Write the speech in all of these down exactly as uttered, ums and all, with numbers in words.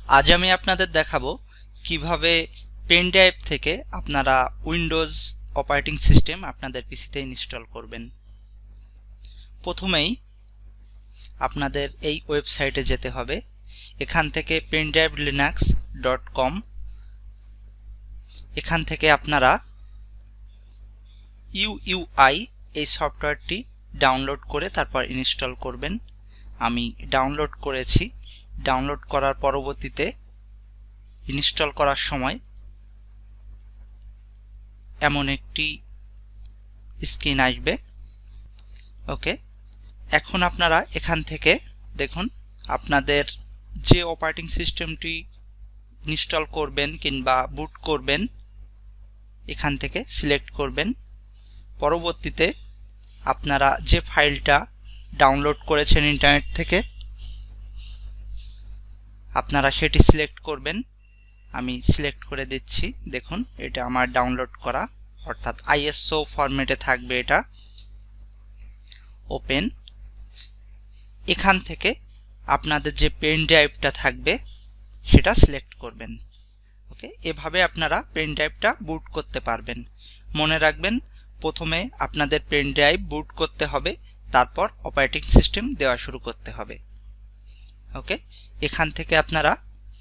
আজ আমি আপনাদের দেখাবো কিভাবে পেন ড্রাইভ থেকে আপনারা উইন্ডোজ অপারেটিং সিস্টেম আপনাদের পিসিতে ইনস্টল করবেন। প্রথমেই আপনাদের এই ওয়েবসাইটে যেতে হবে। এখান থেকে pendrive linux ডট কম, এখান থেকে আপনারা ইউইউআই এই সফটওয়্যারটি ডাউনলোড করে তারপর ইনস্টল করবেন। আমি ডাউনলোড করেছি। ডাউনলোড করার পরবর্তীতে ইনস্টল করার সময় এমন একটি স্ক্রিন আসবে। ওকে, এখন আপনারা এখান থেকে দেখুন আপনাদের যে অপারেটিং সিস্টেমটি ইনস্টল করবেন কিংবা বুট করবেন এখান থেকে সিলেক্ট করবেন। পরবর্তীতে আপনারা যে ফাইলটা ডাউনলোড করেছেন ইন্টারনেট থেকে আপনারা সেটি সিলেক্ট করবেন। আমি সিলেক্ট করে দিচ্ছি। দেখুন এটা আমার ডাউনলোড করা, অর্থাৎ আইএসও ফরম্যাটে থাকবে এটা। ওপেন। এখান থেকে আপনাদের যে পেন ড্রাইভটা থাকবে সেটা সিলেক্ট করবেন। ওকে, এভাবে আপনারা পেন ড্রাইভটা বুট করতে পারবেন। মনে রাখবেন প্রথমে আপনাদের পেন ড্রাইভ বুট করতে হবে, তারপর অপারেটিং সিস্টেম দেওয়া শুরু করতে হবে। ওকে, এখান থেকে আপনারা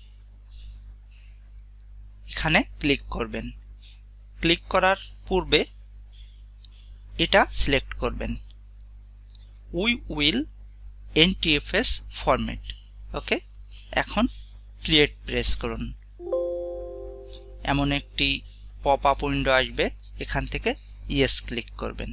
এখানে ক্লিক করবেন। ক্লিক করার পূর্বে এটা সিলেক্ট করবেন, we will NTFS format. Okay, এখন ক্রিয়েট প্রেস করুন। এমন একটি পপ আপ উইন্ডো আসবে, এখান থেকে ইয়েস ক্লিক করবেন।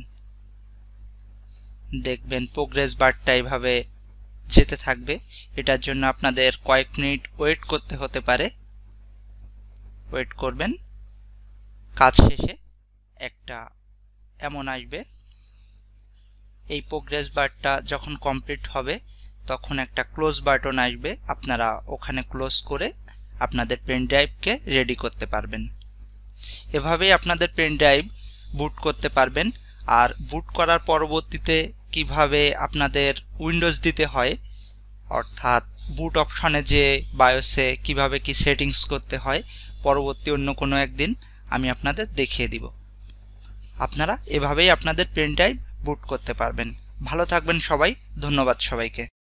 দেখবেন প্রোগ্রেস বারটা এইভাবে যেতে থাকবে। এটার জন্য আপনাদের কয়েক মিনিট ওয়েট করতে হতে পারে। ওয়েট করবেন। কাজ শেষে একটা এমন আসবে। এই প্রোগ্রেস বারটা যখন কমপ্লিট হবে তখন একটা ক্লোজ বাটন আসবে, আপনারা ওখানে ক্লোজ করে আপনাদের পেন ড্রাইভকে রেডি করতে পারবেন। এভাবেই আপনাদের পেন ড্রাইভ বুট করতে পারবেন। আর বুট করার পরবর্তীতে কিভাবে আপনাদের উইন্ডোজ দিতে হয়, অর্থাৎ বুট অপশনে যে বায়োসে কিভাবে কি সেটিংস করতে হয়, পরবর্তী অন্য কোনো একদিন আমি আপনাদের দেখিয়ে দিব। আপনারা এভাবেই আপনাদের পেন ড্রাইভ বুট করতে পারবেন। ভালো থাকবেন সবাই। ধন্যবাদ সবাইকে।